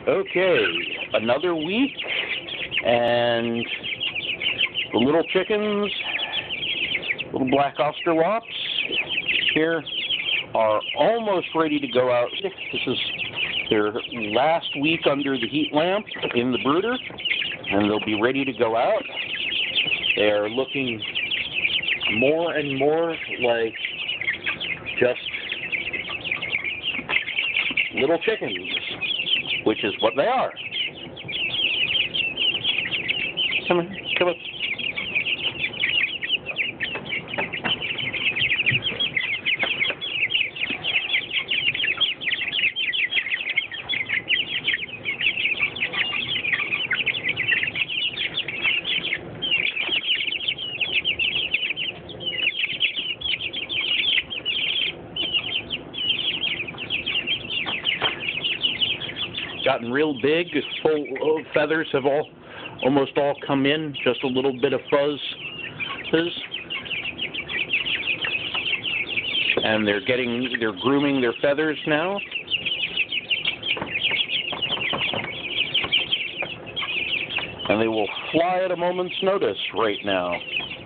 Okay, another week, and the little chickens, little Black Australorps here, are almost ready to go out. This is their last week under the heat lamp in the brooder, and they'll be ready to go out. They are looking more and more like just little chickens, which is what they are. Come on, come on. Gotten real big, full of feathers have almost all come in, just a little bit of fuzz, and they're grooming their feathers now. And they will fly at a moment's notice right now.